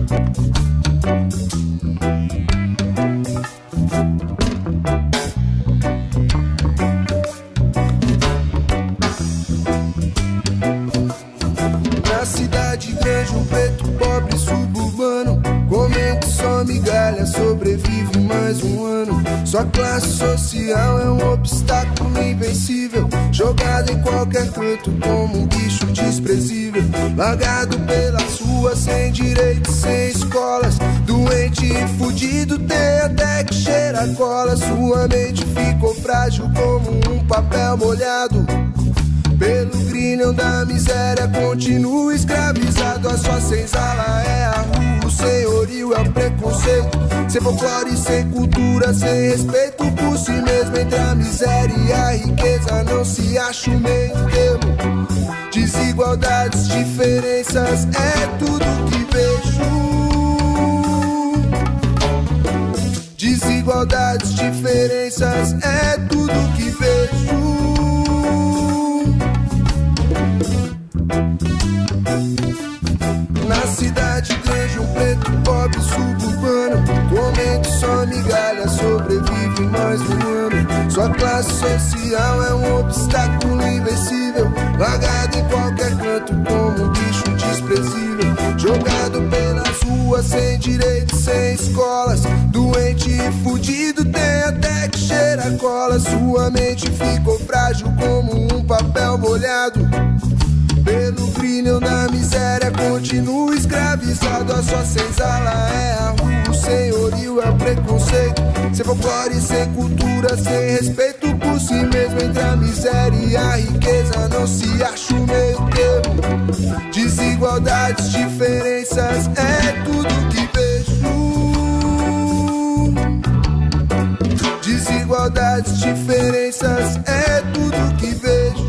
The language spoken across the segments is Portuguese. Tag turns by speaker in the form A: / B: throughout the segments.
A: Na cidade grande, um preto pobre suburbano, comendo só migalha, sobrevive mais um ano. Sua classe social é um obstáculo invencível, jogado em qualquer canto como um bicho desprezível. Largado pelas ruas, sem direitos, sem escolas, doente e fudido, tem até que cheira cola. Sua mente ficou frágil como um papel molhado pelo grilhão da miséria, continua escravizado. A sua senzala é a rua, o senhorio é o preconceito, sem folclore, sem cultura, sem respeito por si mesmo. Entre a miséria e a riqueza não se acha o meio termo. Desigualdades, diferenças, é tudo que vejo. Desigualdades, diferenças, é tudo que vejo. Na cidade grande, um preto pobre suburbano, comendo só migalha, sobrevive mais um ano. Sua classe social é um obstáculo invencível, largado em qualquer canto como um bicho desprezível. Jogado pelas ruas, sem direitos, sem escolas, doente e fudido, tem até que cheira cola. Sua mente ficou frágil como um papel molhado pelo grilhão da miséria, continua escravizado. A sua senzala é a rua, o senhorio é o preconceito, sem folclore, sem cultura, sem respeito por si mesmo. Entre a miséria e a riqueza não se acha o meio termo. Desigualdades, diferenças, é tudo que vejo. Desigualdades, diferenças, é tudo que vejo.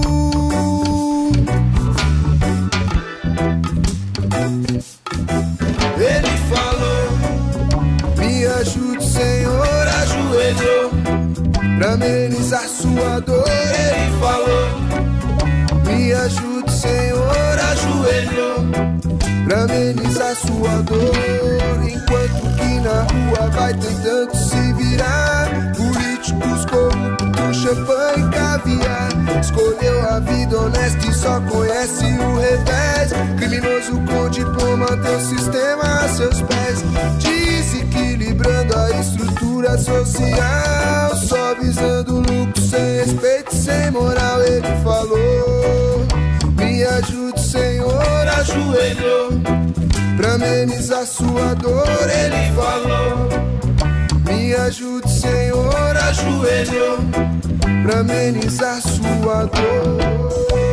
A: Ele falou, me ajude, Senhor, ajoelhou pra amenizar sua dor. Ele falou, me ajude, Senhor, ajoelhou pra amenizar sua dor. Enquanto que na rua vai tentando se virar, políticos corruptos, champanhe e caviar. Escolheu a vida honesta e só conhece o revés. Criminoso com diploma tem o sistema a seus pés, desequilibrando a estrutura social, só visando lucro, sem respeito, sem moral. Ele falou, me ajude, Senhor, ajoelhou pra amenizar sua dor. Ele falou, me ajude, Senhor, ajoelhou pra amenizar sua dor.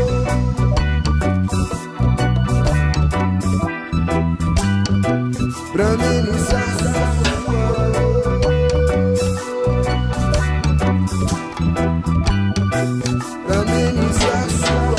A: Pra amenizar sua dor. Pra amenizar sua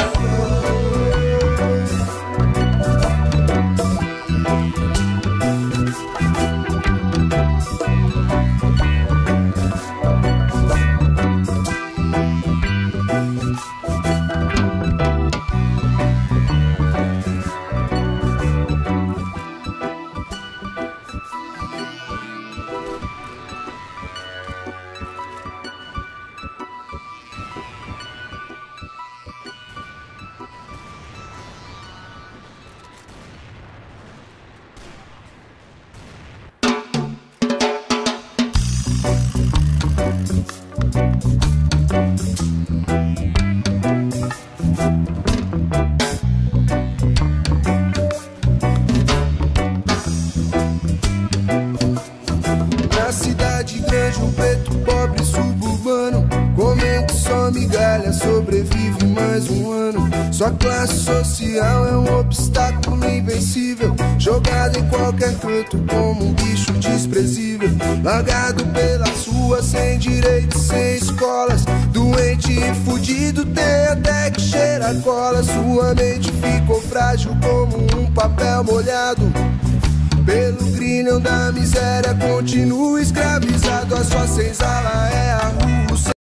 A: Na cidade grande, um preto pobre suburbano, comendo só migalha, sobrevive mais um ano. Sua classe social é um obstáculo invencível, jogado em qualquer canto como um bicho desprezível. Largado pelas ruas, sem direitos, sem escolas, doente e fudido, tem até que cheira cola. Sua mente ficou frágil como um papel molhado pelo grilhão da miséria, continua escravizado. A sua senzala é a rua,